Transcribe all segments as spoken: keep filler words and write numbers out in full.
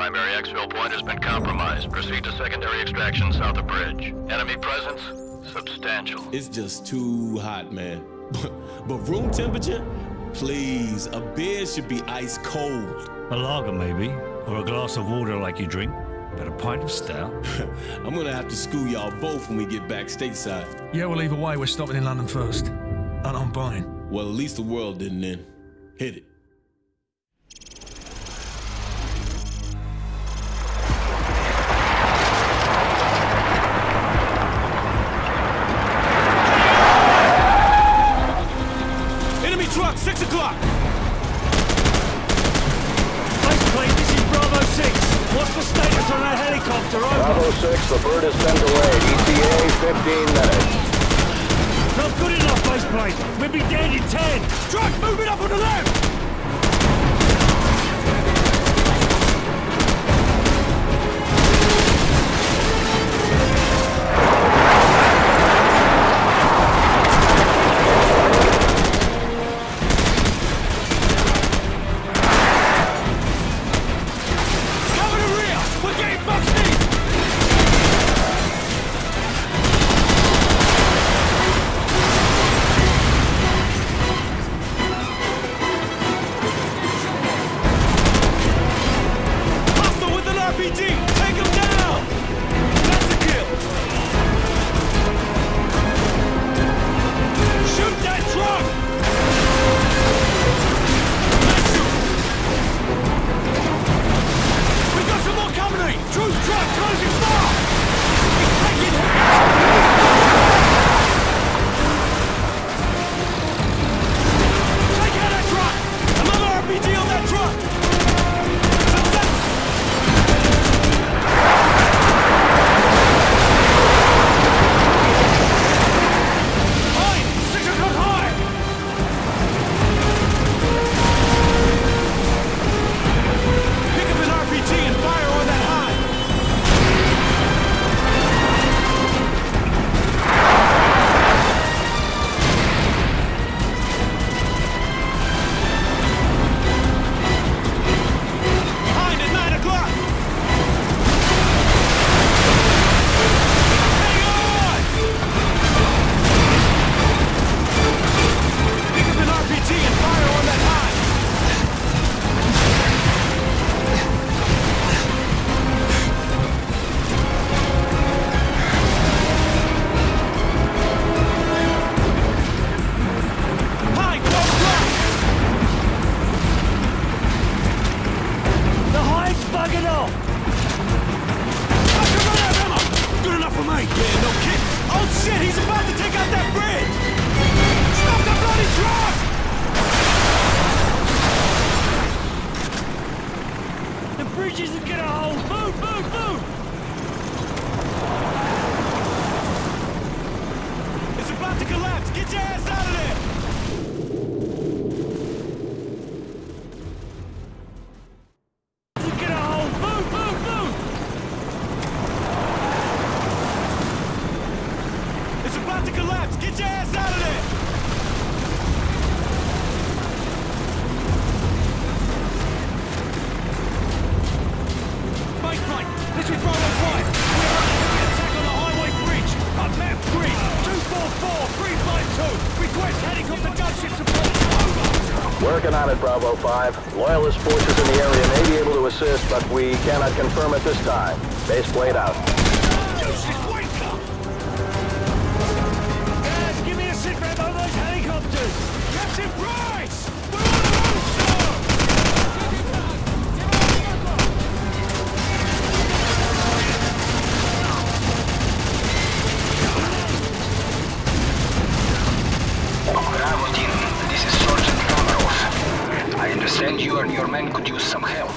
Primary exfil point has been compromised. Proceed to secondary extraction south of bridge. Enemy presence? Substantial. It's just too hot, man. But room temperature? Please, a beer should be ice cold. A lager, maybe. Or a glass of water like you drink. But a pint of stout? I'm gonna have to school y'all both when we get back stateside. Yeah, well, either way, we're stopping in London first. And I'm buying. Well, at least the world didn't end. Hit it. Enemy truck, six o'clock! Faceplate, this is Bravo six. What's the status on that helicopter? Over. Bravo six, the bird has been delayed. E T A, fifteen minutes. Not good enough, faceplate. We'll be dead in ten. Truck, moving up on the left! Working on it, Bravo five. Loyalist forces in the area may be able to assist, but we cannot confirm at this time. Base blade out. Guys, give me a sit rep on those helicopters! Captain Price! We're on the road, sir! Bravo team, this is Sergeant Komarov. I understand you and your men could use some help.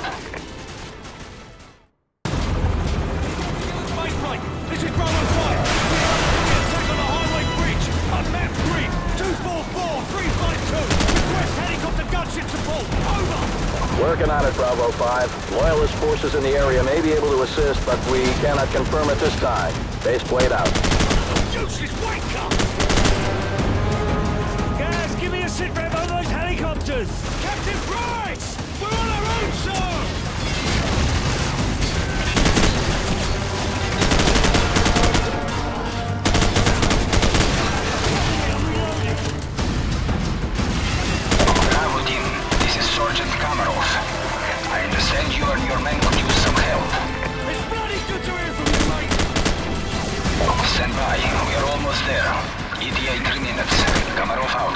Right, right. This is Bravo five. We are under attack on the highway bridge. On map three, two four four, three five two. Request helicopter gunship support. Over. Working on it, Bravo five. Loyalist forces in the area may be able to assist, but we cannot confirm at this time. Base blade out. Useless wanker! Guys, give me a sit rep on those helicopters! Captain Price! We're on our own, sir! there. E T A three minutes. Kamarov out.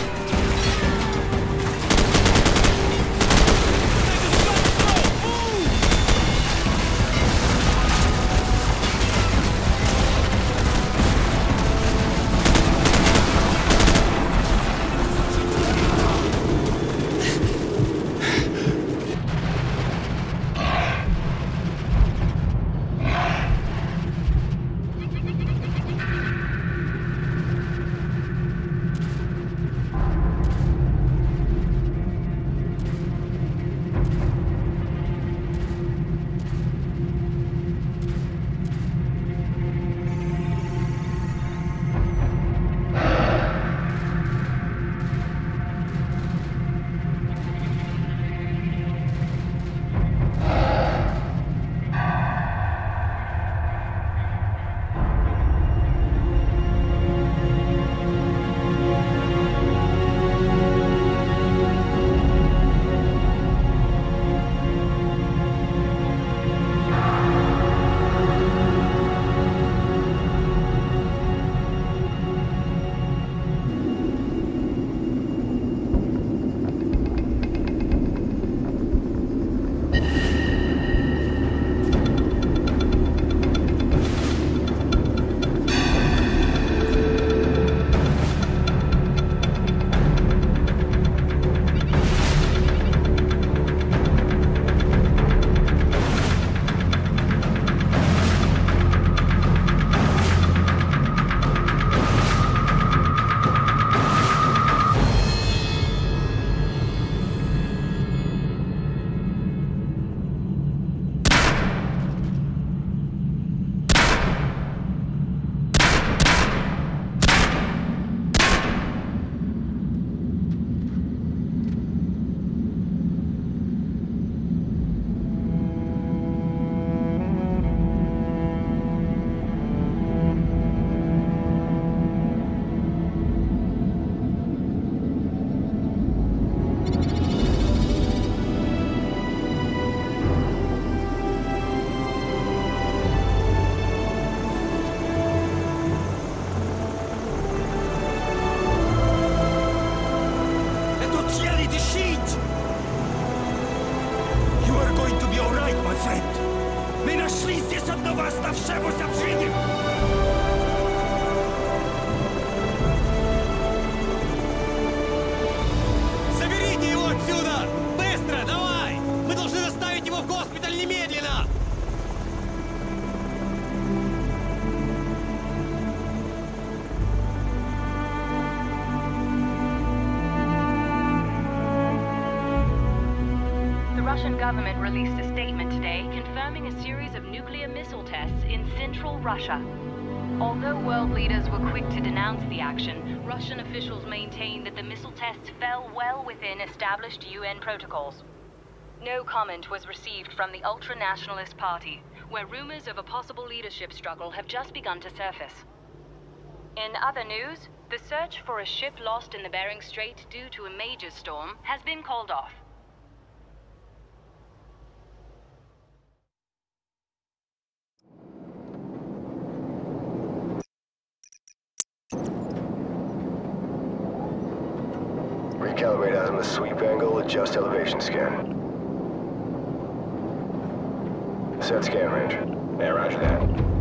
The Russian government released a statement today confirming a series of nuclear missile tests in central Russia. Although world leaders were quick to denounce the action, Russian officials maintain that the missile tests fell well within established U N protocols. No comment was received from the ultra-nationalist party, where rumors of a possible leadership struggle have just begun to surface. In other news, the search for a ship lost in the Bering Strait due to a major storm has been called off. Recalibrate azimuth sweep angle, adjust elevation scan. Set scan range. Yeah, roger that.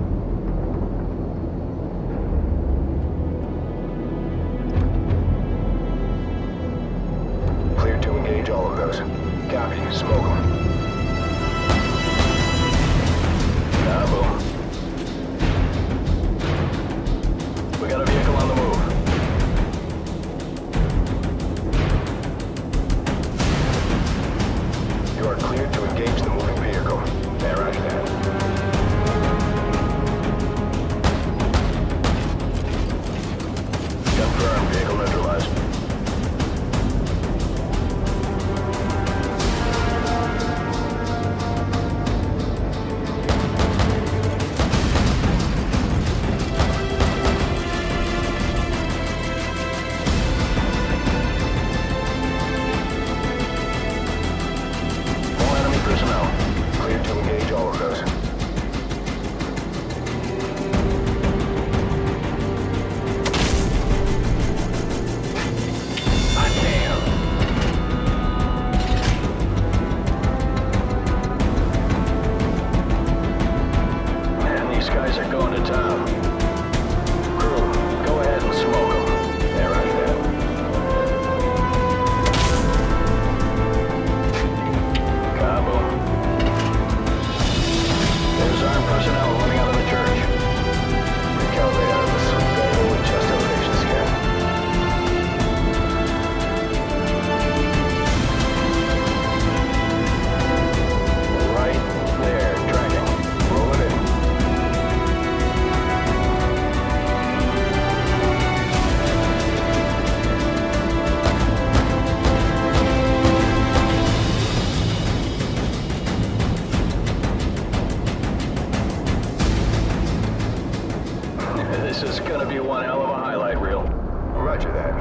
Cleared to engage all of those. Copy. Smoke them. Ah, boom. We got a vehicle on the move. You are cleared to engage the moving vehicle. Yeah, roger that. Confirmed. Vehicle neutralized.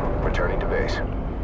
Returning to base.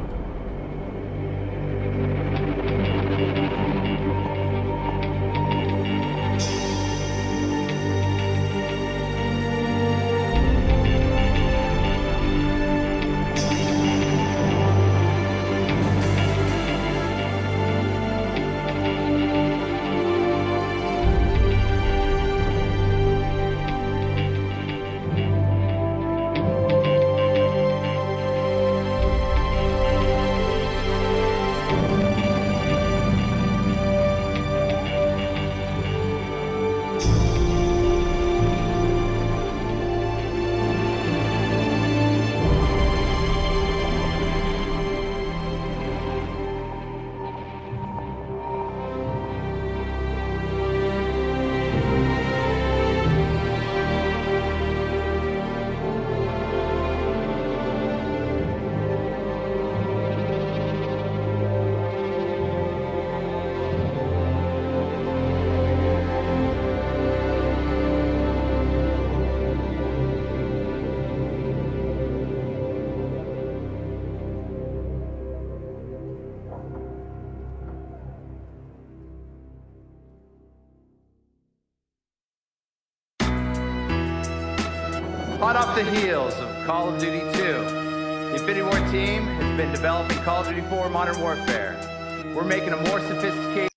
Hot off the heels of Call of Duty two, the Infinity Ward team has been developing Call of Duty four Modern Warfare. We're making a more sophisticated,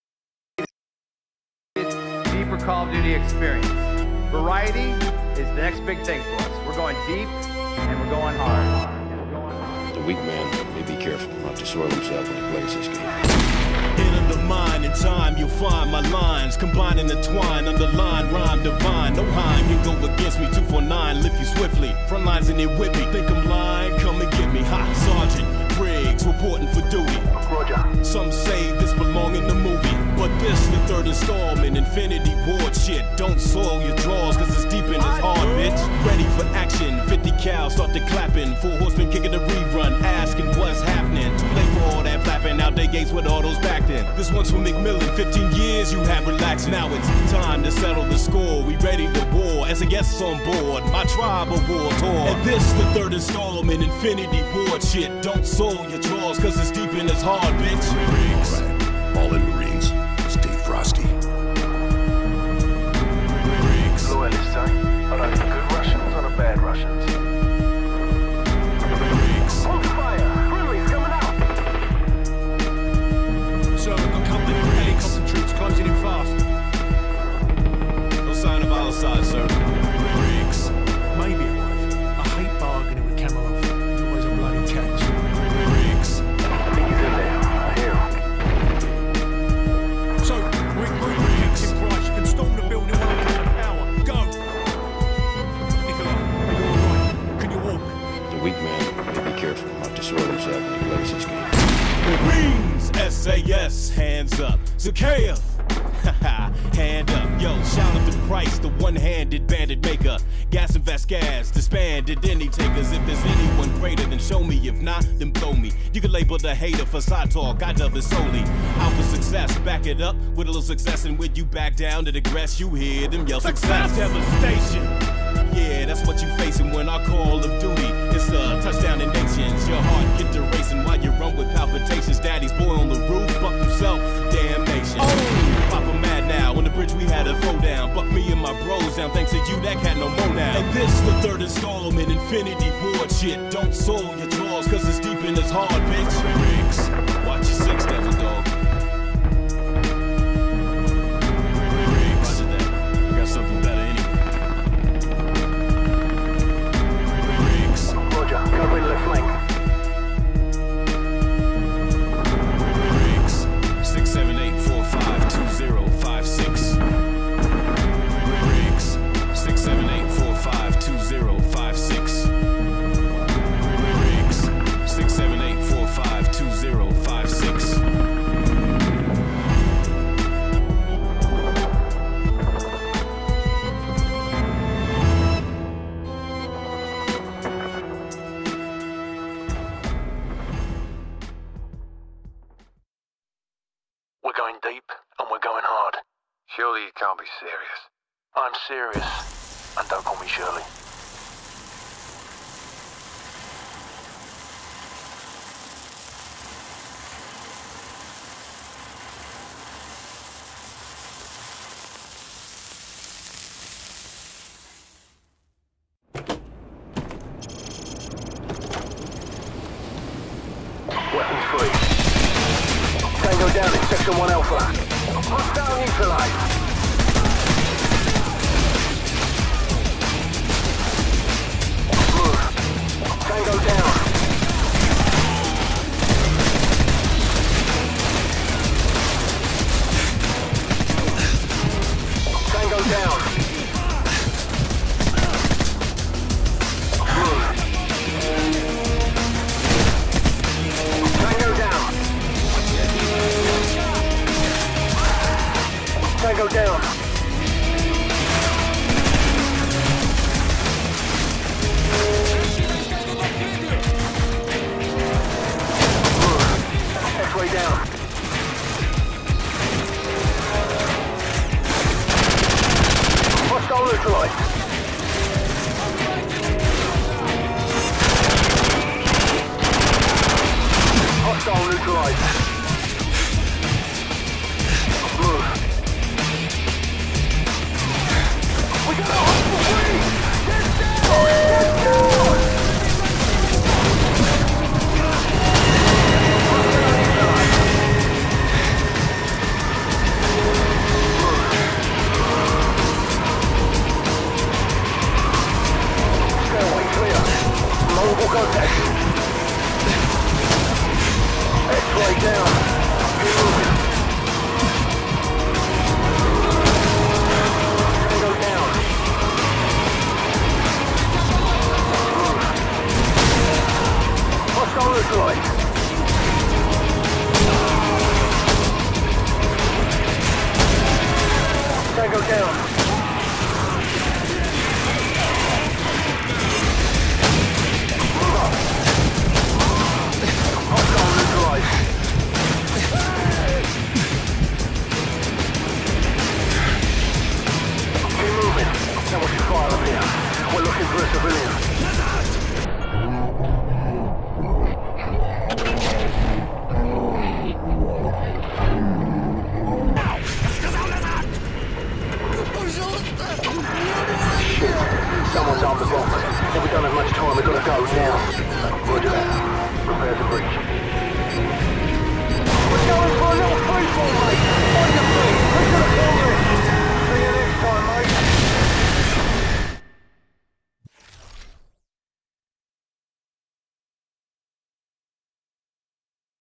deeper Call of Duty experience. Variety is the next big thing for us. We're going deep and we're going hard. The weak man may be careful not to soil himself when he plays this game. In the mind, in time, you'll find my lines. Combine and entwine, underline, rhyme divine. No Heim can go against me. two four nine, lift you swiftly. Front lines in it with me. Think I'm lying? Come and get me. Ha, Sergeant Briggs, reporting for duty. Roger. Some say this belong in the movie, but this the third installment. Infinity Ward shit. Don't soil your drawers, cause it's deep in his hard, bitch. Ready for action. fifty cal, start the clapping. Four horsemen kicking a rerun, asking what's happening. Too late for all that flapping. Out they gates with all those backed in. This one's for McMillan. fifteen years you have relaxed. Now it's time to settle the score. We ready to war. As a guest on board, my tribe of war tour. And this the third installment. Infinity Ward shit. Don't soil your drawers, cause it's deep in his hard, bitch. Marines. All in Marines. Stay frosty. Briggs. Loyalists, eh? Are they good Russians or the bad Russians? Briggs. Hold fire! Friendly's coming out! Sir, we've got company of helicopter troops closing in fast. No sign of our side, sir. Briggs. Maybe alive. I hate bargaining with Kamarov. It's always a bloody catch. Briggs. He's in there. I hear him. So, we're recruiting Captain Price. You can storm the building when I cut the power. Go! Nikolai, are you alright? Can you walk? The weak man may be careful not to soil himself when he plays this game. Marines, S A S, hands up. Zakhaev, haha, hand up. Yo, shout out to Price, the one-handed bandit maker. Gas and Vasquez, disbanded any takers. If there's anyone greater, then show me. If not, then blow me. You can label the hater for side talk, I dub it solely. Out for success, back it up with a little success. And when you back down to the grass, you hear them yell success. Devastation. Yeah, that's what you facing when I call of duty. It's a touchdown in nations. Your heart get to racing while you run with palpitations. Daddy's boy on the roof, buck himself, damnation. Oh, Papa mad now. On the bridge we had a throwdown. Buck me and my bros down. Thanks to you, that cat no more now. And this the third installment, Infinity Ward shit. Don't soil your drawers, cause it's deep in his hard, bitch. Briggs, watch your six, devil dog. Briggs, roger that. I got something better anyway. Covering left flank. Briggs, six seven eight four five two zero five six. Briggs, six seven eight four five two zero five six. Briggs, six seven eight four five two zero five six. We're going deep and we're going hard. Surely you can't be serious. I'm serious. And don't call me Shirley. Tango down in Section one Alpha. Hostile neutralized. Move. Tango down. Tango down. Move. Tango down. Tango down. X-ray down. Hostile neutralized. Hostile neutralized. Move. We got a hostile wing! Get down! Get down! Stairway clear. Multiple contacts. X-ray down. Keep moving. Tango down. Move. Hostile neutralized. Tango down. Move up. Hostile neutralized. Keep moving. That was too far up here. We're looking for a civilian. Shit. Someone's on the block. Have we don't have much time. We've got to go now.